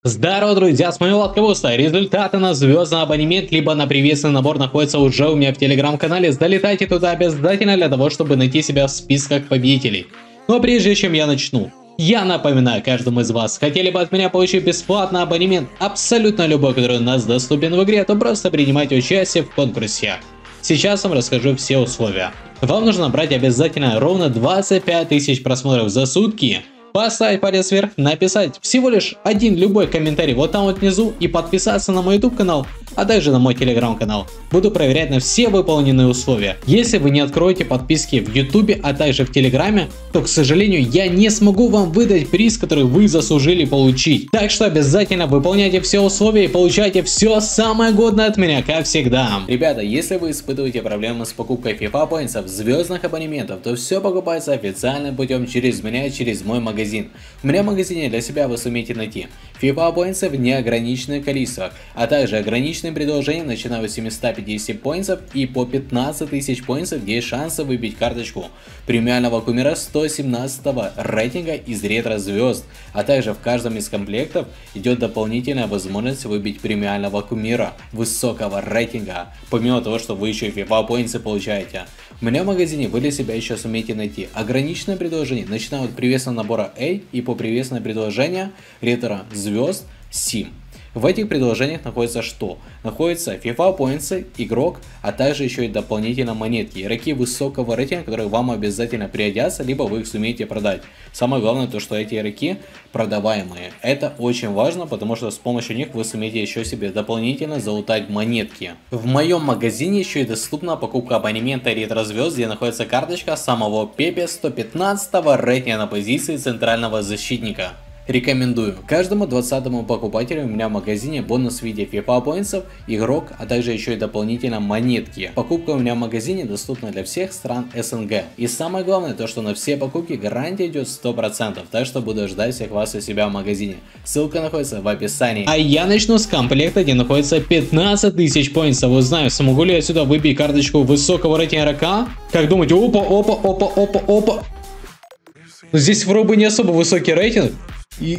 Здорово, друзья, с моего Латковуста. Результаты на звездный абонемент, либо на приветственный набор находятся уже у меня в телеграм-канале. Залетайте туда обязательно для того, чтобы найти себя в списках победителей. Но прежде чем я начну, я напоминаю каждому из вас, хотели бы от меня получить бесплатный абонемент, абсолютно любой, который у нас доступен в игре, то просто принимайте участие в конкурсе. Сейчас вам расскажу все условия. Вам нужно брать обязательно ровно 25 тысяч просмотров за сутки, поставить палец вверх, написать всего лишь один любой комментарий вот там вот внизу и подписаться на мой YouTube канал, а также на мой телеграм-канал. Буду проверять на все выполненные условия. Если вы не откроете подписки в YouTube, а также в Телеграме, то, к сожалению, я не смогу вам выдать приз, который вы заслужили получить. Так что обязательно выполняйте все условия и получайте все самое годное от меня, как всегда. Ребята, если вы испытываете проблемы с покупкой FIFA Points, звездных абонементов, то все покупается официальным путем через меня, через мой магазин. У меня в магазине для себя вы сумеете найти FIFA Points в неограниченных количествах, а также ограниченные предложения, начиная с 750 поинтов и по 15 тысяч поинтов, где есть шансы выбить карточку премиального кумира 117 рейтинга из ретро звезд, а также в каждом из комплектов идет дополнительная возможность выбить премиального кумира высокого рейтинга, помимо того, что вы еще FIFA Points получаете. У меня в магазине вы для себя еще сумеете найти ограниченное предложение, начиная от приветственного набора A и по приветственное предложение ретро звезд Sim. В этих предложениях находится что? Находится FIFA Points, игрок, а также еще и дополнительно монетки, игроки высокого рейтинга, которые вам обязательно пригодятся, либо вы их сумеете продать. Самое главное то, что эти игроки продаваемые. Это очень важно, потому что с помощью них вы сумеете еще себе дополнительно залутать монетки. В моем магазине еще и доступна покупка абонемента ретро звезд, где находится карточка самого Пепе 115 рейтинга на позиции центрального защитника. Рекомендую. Каждому 20-му покупателю у меня в магазине бонус в виде FIFA Points, игрок, а также еще и дополнительно монетки. Покупка у меня в магазине доступна для всех стран СНГ. И самое главное то, что на все покупки гарантия идет 100%, так что буду ждать всех вас у себя в магазине. Ссылка находится в описании. А я начну с комплекта, где находится 15 тысяч поинтов. Узнаю, смогу ли я отсюда выбить карточку высокого рейтинга игрока? Как думаете? Опа. Здесь вроде не особо высокий рейтинг. И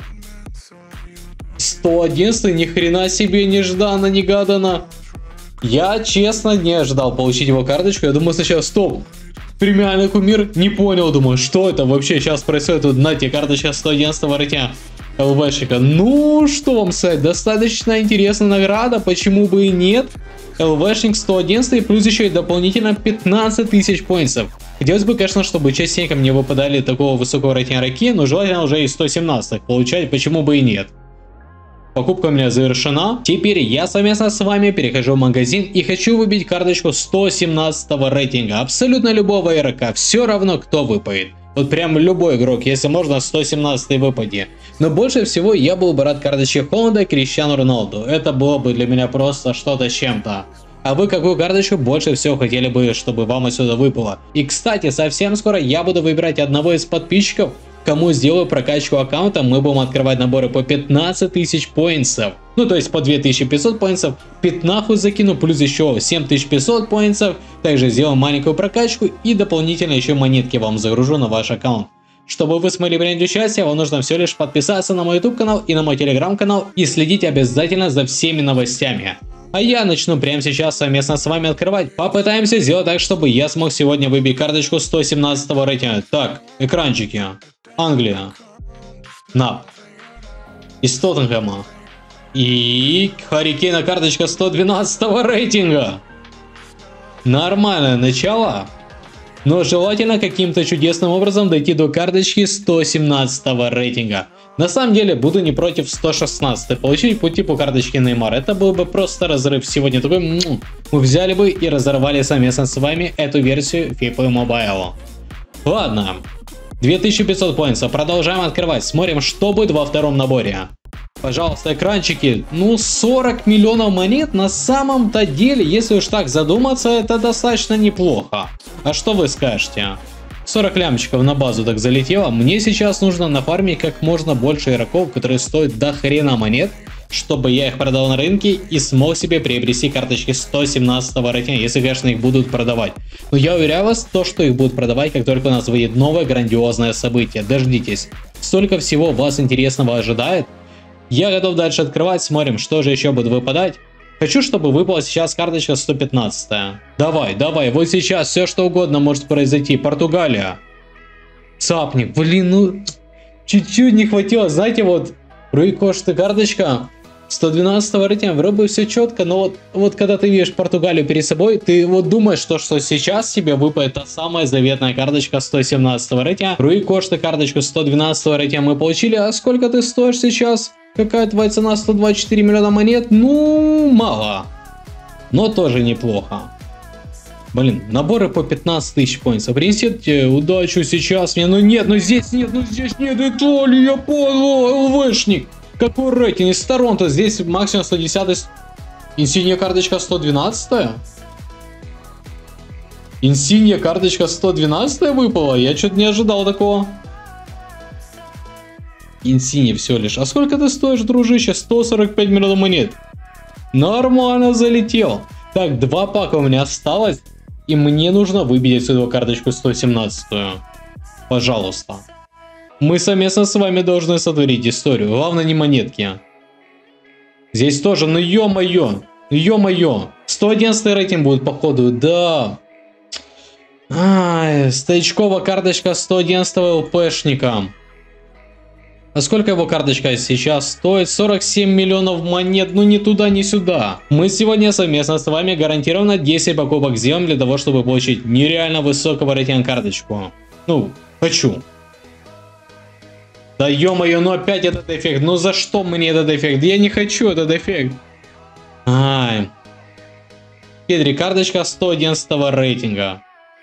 111, ни хрена себе, нежданно-негаданно. Я честно не ожидал получить его карточку. Я думаю сначала, стоп, премиальный кумир, не понял, думаю, что это вообще сейчас происходит. Вот на тебе карточка 111 рейтинга ЛВшника. Ну, что вам сказать, достаточно интересная награда, почему бы и нет. ЛВшник 111 и плюс еще и дополнительно 15 тысяч поинтов. Хотелось бы, конечно, чтобы частенько мне выпадали такого высокого рейтинга игроки, но желательно уже и 117 получать, почему бы и нет. Покупка у меня завершена. Теперь я совместно с вами перехожу в магазин и хочу выбить карточку 117 рейтинга. Абсолютно любого игрока, все равно кто выпадет. Вот прям любой игрок, если можно, 117 выпади. Но больше всего я был бы рад карточке Холланда и Криштиану Роналду. Это было бы для меня просто что-то с чем-то. А вы какую карточку больше всего хотели бы, чтобы вам отсюда выпало? И кстати, совсем скоро я буду выбирать одного из подписчиков, кому сделаю прокачку аккаунта. Мы будем открывать наборы по 15 тысяч поинтов. Ну то есть по 2500 поинтов, 15 закину, плюс еще 7500 поинтов. Также сделаю маленькую прокачку и дополнительно еще монетки вам загружу на ваш аккаунт. Чтобы вы смогли принять участие, вам нужно всего лишь подписаться на мой YouTube канал и на мой Telegram канал и следить обязательно за всеми новостями. А я начну прямо сейчас совместно с вами открывать. Попытаемся сделать так, чтобы я смог сегодня выбить карточку 117 рейтинга. Так, экранчики. Англия. Нап. Из Тоттенхэма. И Харри Кейна карточка 112 рейтинга. Нормальное начало. Но желательно каким-то чудесным образом дойти до карточки 117 рейтинга. На самом деле буду не против 116 получить по типу карточки Неймара. Это был бы просто разрыв. Сегодня такой мы взяли бы и разорвали совместно с вами эту версию FIFA Mobile. Ладно. 2500 поинтов. Продолжаем открывать. Смотрим, что будет во втором наборе. Пожалуйста, экранчики. Ну, 40 миллионов монет на самом-то деле, если уж так задуматься, это достаточно неплохо. А что вы скажете? 40 лямчиков на базу так залетело. Мне сейчас нужно нафармить как можно больше игроков, которые стоят до хрена монет, чтобы я их продал на рынке и смог себе приобрести карточки 117 рейтинга, если, конечно, их будут продавать. Но я уверяю вас, то, что их будут продавать, как только у нас выйдет новое грандиозное событие. Дождитесь. Столько всего вас интересного ожидает. Я готов дальше открывать, смотрим, что же еще будет выпадать. Хочу, чтобы выпала сейчас карточка 115. Давай, давай, вот сейчас все что угодно может произойти. Португалия. Цапник, блин, ну чуть-чуть не хватило. Знаете, вот Руи Кошта карточка 112 рейтинга, вроде бы все четко, но вот когда ты видишь Португалию перед собой, ты вот думаешь, что сейчас тебе выпадет та самая заветная карточка 117 рейтинга. Руи Кошта карточку 112 рейтинга мы получили, а сколько ты стоишь сейчас? Какая твоя цена? 124 миллиона монет? Ну, мало. Но тоже неплохо. Блин, наборы по 15 тысяч поинтов. Принесите удачу сейчас мне. Ну нет, ну здесь нет, Италия, подло, ЛВшник. Какой рейтинг? Из Торонто. Здесь максимум 110. Инсинья карточка 112. Инсинья карточка 112 выпала? Я что-то не ожидал такого. Инсинья всего лишь. А сколько ты стоишь, дружище? 145 миллионов монет. Нормально залетел. Так, 2 пака у меня осталось. И мне нужно выбить отсюда карточку 117. Пожалуйста. Мы совместно с вами должны сотворить историю. Главное не монетки. Здесь тоже, ну ё-моё. Ё-моё. 111 рейтинг будет походу, да. Ай, стоячкова карточка 111 ЛПшника. А сколько его карточка сейчас стоит? 47 миллионов монет, ну ни туда, ни сюда. Мы сегодня совместно с вами гарантированно 10 покупок сделаем для того, чтобы получить нереально высокого рейтинга карточку. Ну, хочу. Да ё-моё, ну опять этот эффект. Ну за что мне этот эффект? Я не хочу этот эффект. Ай. Педри, карточка 111 рейтинга.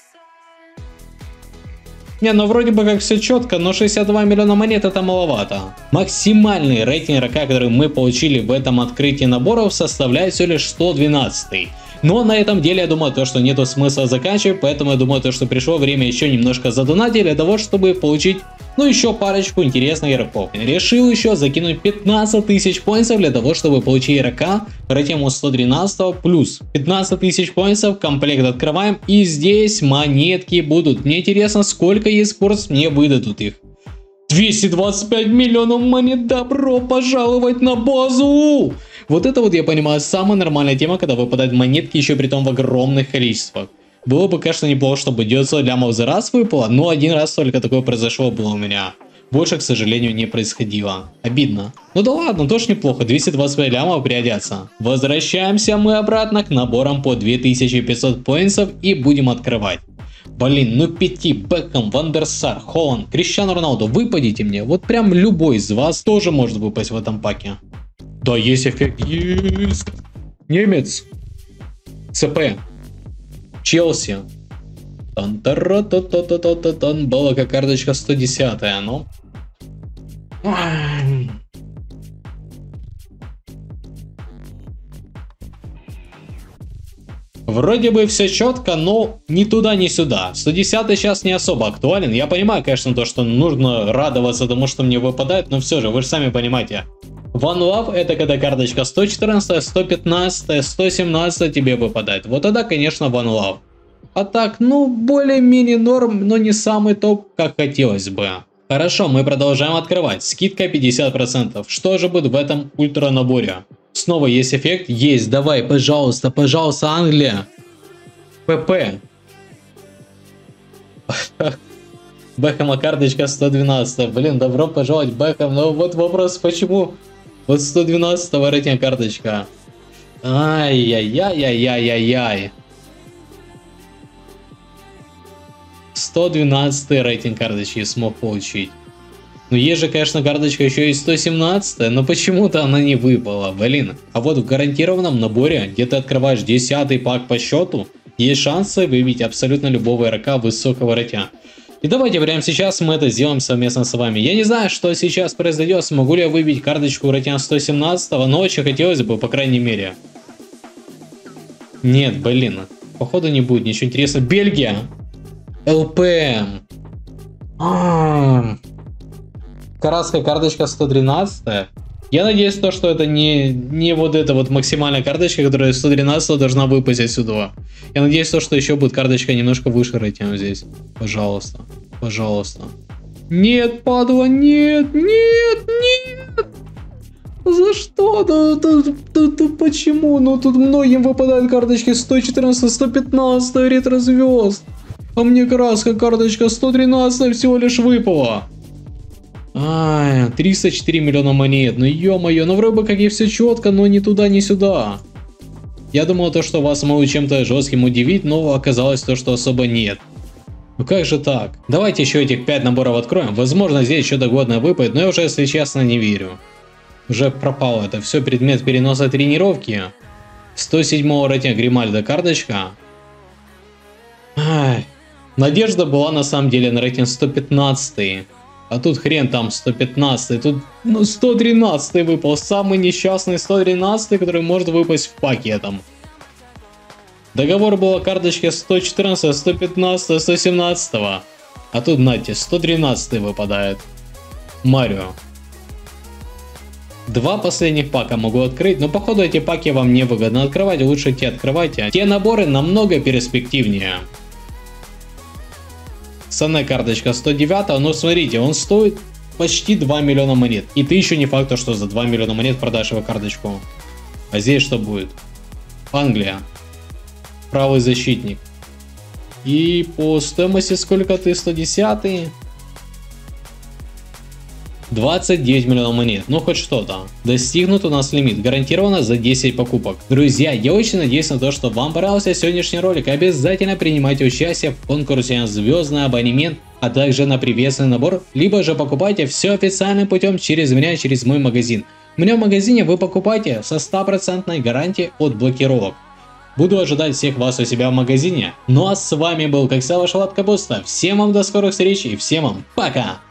Не, ну вроде бы как все четко, но 62 миллиона монет это маловато. Максимальный рейтинг игрока, который мы получили в этом открытии наборов, составляет всего лишь 112. Но на этом деле я думаю, что нету смысла заканчивать, поэтому я думаю, что пришло время еще немножко задонатить для того, чтобы получить, ну, еще парочку интересных игроков. Решил еще закинуть 15 тысяч поинтов для того, чтобы получить игрока рейтингу 113 плюс 15 тысяч поинтов, комплект открываем, и здесь монетки будут. Мне интересно, сколько eSports мне выдадут их. 225 миллионов монет, добро пожаловать на базу! Вот это вот, я понимаю, самая нормальная тема, когда выпадают монетки, еще при том в огромных количествах. Было бы, конечно, неплохо, чтобы 900 лямов за раз выпало, но один раз только такое произошло было у меня. Больше, к сожалению, не происходило. Обидно. Ну да ладно, тоже неплохо, 225 лямов пригодятся. Возвращаемся мы обратно к наборам по 2500 поинтов и будем открывать. Блин, ну Пяти, Бекхэм, Ван дер Сар, Холланд, Криштиану Роналду, выпадите мне. Вот прям любой из вас тоже может выпасть в этом паке. Да, есть эффект, есть. Немец. ЦП. Челси. Тан-тара-та-та-та-та-тан. Была как карточка 110-я, ну. Вроде бы все четко, но ни туда, ни сюда. 110 сейчас не особо актуален. Я понимаю, конечно, то, что нужно радоваться тому, что мне выпадает, но все же, вы же сами понимаете. One Love это когда карточка 114, 115, 117 тебе выпадает. Вот тогда, конечно, One Love. А так, ну, более-менее норм, но не самый топ, как хотелось бы. Хорошо, мы продолжаем открывать. Скидка 50%. Что же будет в этом ультра наборе? Снова есть эффект? Есть, давай, пожалуйста, пожалуйста, Англия. ПП. Бекхэма карточка 112. Блин, добро пожаловать, Бекхэм. Но вот вопрос, почему? Вот 112 рейтинг карточка. Ай-яй-яй-яй-яй-яй. 112 рейтинг карточки смог получить. Ну есть же, конечно, карточка еще и 117, но почему-то она не выпала, блин. А вот в гарантированном наборе, где ты открываешь 10-й пак по счету, есть шансы выбить абсолютно любого игрока высокого рейтинга. И давайте прямо сейчас мы это сделаем совместно с вами. Я не знаю, что сейчас произойдет, смогу ли я выбить карточку рейтинга 117, но очень хотелось бы, по крайней мере. Нет, блин, походу не будет ничего интересного. Бельгия. ЛПМ. Карасская карточка 113. Я надеюсь, что это не вот эта вот максимальная карточка, которая 113 должна выпасть отсюда. Я надеюсь, что еще будет карточка немножко выше рейтинга здесь. Пожалуйста. Пожалуйста. Нет, падла, нет, нет, нет. За что? Почему? Ну тут многим выпадают карточки 114, 115 ретро звезд. А мне краска карточка 113 всего лишь выпала. Ай, 304 миллиона монет. Ну ё-моё, ну вроде бы как и все четко, но ни туда, ни сюда. Я думал то, что вас могу чем-то жестким удивить, но оказалось то, что особо нет. Ну как же так? Давайте еще этих 5 наборов откроем. Возможно, здесь что-то годное выпадет, но я уже, если честно, не верю. Уже пропало это все. Предмет переноса тренировки. 107 рейтинга Гримальда карточка. Ай. Надежда была на самом деле на рейтинг 115. А тут хрен там 115. Тут 113 выпал. Самый несчастный 113, который может выпасть в пакетом. Договор был о карточке 114, 115, 117. А тут, знаете, 113 выпадает. Марио. 2 последних пака могу открыть, но походу эти паки вам не выгодно открывать, лучше те открывайте. Те наборы намного перспективнее. Санэ карточка 109, но смотрите, он стоит почти 2 миллиона монет. И ты еще не факт, что за 2 миллиона монет продашь его карточку. А здесь что будет? Англия. Правый защитник. И по стоимости сколько ты? 110? 29 миллионов монет, ну хоть что-то. Достигнут у нас лимит, гарантированно за 10 покупок. Друзья, я очень надеюсь на то, что вам понравился сегодняшний ролик. Обязательно принимайте участие в конкурсе на звездный абонемент, а также на приветственный набор, либо же покупайте все официальным путем через меня, через мой магазин. У меня в магазине вы покупаете со 100% гарантией от блокировок. Буду ожидать всех вас у себя в магазине. Ну а с вами был, как всегда, ваш Влад Капуста. Всем вам до скорых встреч и всем вам пока!